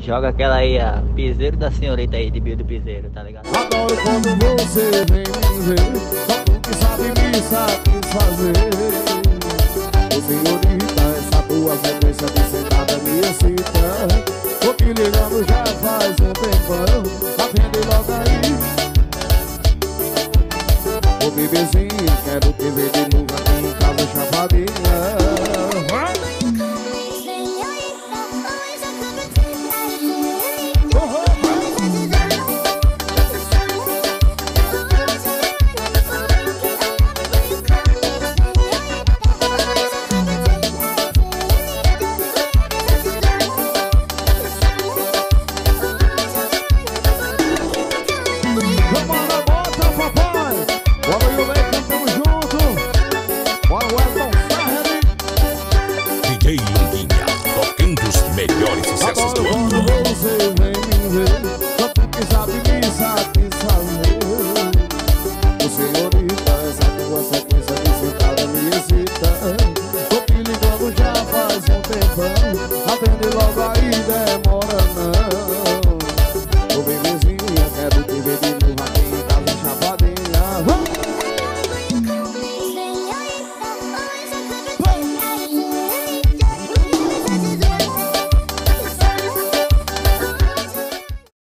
Joga aquela aí, a piseiro da senhorita aí, de Bio do Piseiro, tá ligado? Adoro quando você vem me ver, só tu que sabe me satisfazer. Ô senhorita, essa tua sequência de sentada me excita. Tô te ligando já faz um tempão, atende logo aí. Ô bebezinha, quero te ver de novo aqui em casa chapadinha.